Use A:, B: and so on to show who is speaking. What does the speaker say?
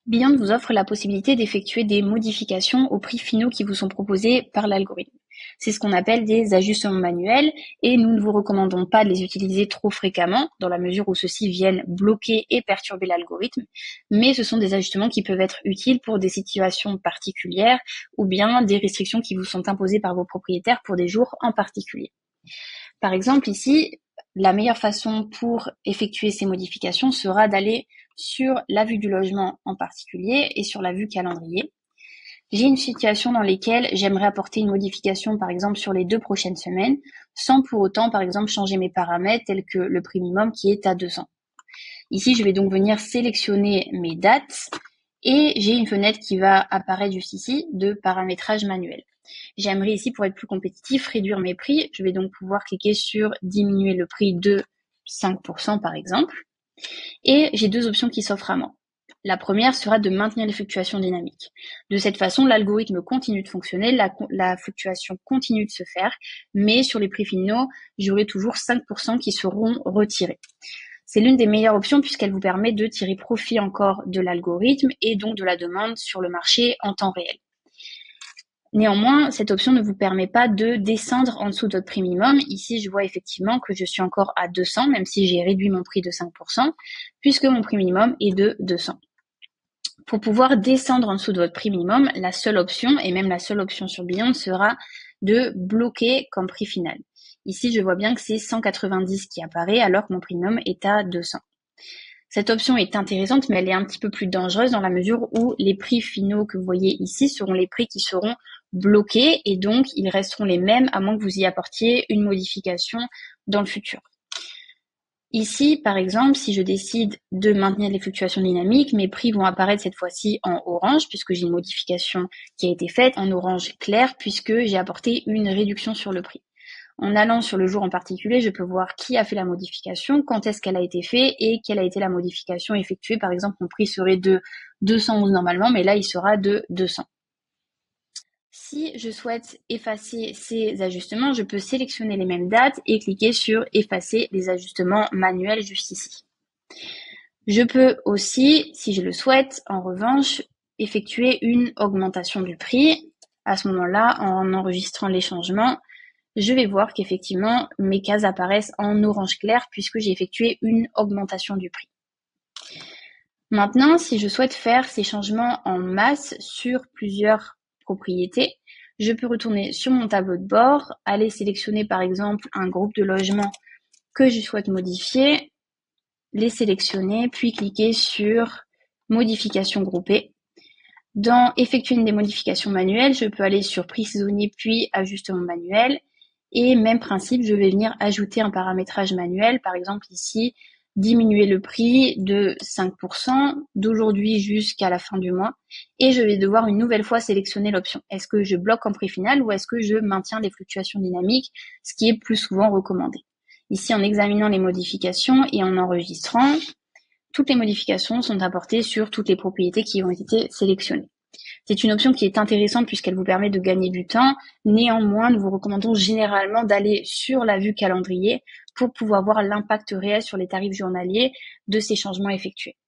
A: Beyond vous offre la possibilité d'effectuer des modifications aux prix finaux qui vous sont proposés par l'algorithme. C'est ce qu'on appelle des ajustements manuels et nous ne vous recommandons pas de les utiliser trop fréquemment dans la mesure où ceux-ci viennent bloquer et perturber l'algorithme, mais ce sont des ajustements qui peuvent être utiles pour des situations particulières ou bien des restrictions qui vous sont imposées par vos propriétaires pour des jours en particulier. Par exemple, ici, la meilleure façon pour effectuer ces modifications sera d'aller sur la vue du logement en particulier et sur la vue calendrier. J'ai une situation dans laquelle j'aimerais apporter une modification, par exemple, sur les 2 prochaines semaines, sans pour autant, par exemple, changer mes paramètres tels que le prix minimum qui est à 200. Ici, je vais donc venir sélectionner mes dates et j'ai une fenêtre qui va apparaître juste ici de paramétrage manuel. J'aimerais ici, pour être plus compétitif, réduire mes prix. Je vais donc pouvoir cliquer sur diminuer le prix de 5% par exemple. Et j'ai 2 options qui s'offrent à moi. La première sera de maintenir les fluctuations dynamiques. De cette façon, l'algorithme continue de fonctionner, la fluctuation continue de se faire, mais sur les prix finaux, j'aurai toujours 5% qui seront retirés. C'est l'une des meilleures options puisqu'elle vous permet de tirer profit encore de l'algorithme et donc de la demande sur le marché en temps réel. Néanmoins, cette option ne vous permet pas de descendre en dessous de votre prix minimum. Ici, je vois effectivement que je suis encore à 200, même si j'ai réduit mon prix de 5%, puisque mon prix minimum est de 200. Pour pouvoir descendre en dessous de votre prix minimum, la seule option, et même la seule option sur Beyond, sera de bloquer comme prix final. Ici, je vois bien que c'est 190 qui apparaît alors que mon prix minimum est à 200. Cette option est intéressante, mais elle est un petit peu plus dangereuse dans la mesure où les prix finaux que vous voyez ici seront les prix qui seront bloqués et donc ils resteront les mêmes à moins que vous y apportiez une modification dans le futur. Ici, par exemple, si je décide de maintenir les fluctuations dynamiques, mes prix vont apparaître cette fois-ci en orange puisque j'ai une modification qui a été faite, en orange clair puisque j'ai apporté une réduction sur le prix. En allant sur le jour en particulier, je peux voir qui a fait la modification, quand est-ce qu'elle a été faite et quelle a été la modification effectuée. Par exemple, mon prix serait de 211 normalement, mais là, il sera de 200. Si je souhaite effacer ces ajustements, je peux sélectionner les mêmes dates et cliquer sur effacer les ajustements manuels juste ici. Je peux aussi, si je le souhaite, en revanche, effectuer une augmentation du prix. À ce moment-là, en enregistrant les changements, je vais voir qu'effectivement, mes cases apparaissent en orange clair puisque j'ai effectué une augmentation du prix. Maintenant, si je souhaite faire ces changements en masse sur plusieurs propriétés, je peux retourner sur mon tableau de bord, aller sélectionner par exemple un groupe de logements que je souhaite modifier, les sélectionner, puis cliquer sur modification groupée. Dans effectuer une des modifications manuelles, je peux aller sur prix saisonnier puis ajustement manuel. Et même principe, je vais venir ajouter un paramétrage manuel, par exemple ici, diminuer le prix de 5% d'aujourd'hui jusqu'à la fin du mois. Et je vais devoir une nouvelle fois sélectionner l'option. Est-ce que je bloque en prix final ou est-ce que je maintiens les fluctuations dynamiques, ce qui est plus souvent recommandé. Ici, en examinant les modifications et en enregistrant, toutes les modifications sont apportées sur toutes les propriétés qui ont été sélectionnées. C'est une option qui est intéressante puisqu'elle vous permet de gagner du temps. Néanmoins, nous vous recommandons généralement d'aller sur la vue calendrier pour pouvoir voir l'impact réel sur les tarifs journaliers de ces changements effectués.